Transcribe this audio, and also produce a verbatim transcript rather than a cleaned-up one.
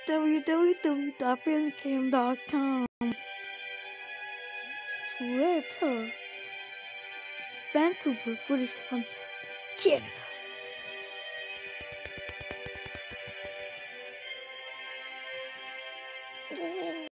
w w w dot bandcamp dot com. Twitter. Vancouver, British Columbia, Canada. Oh.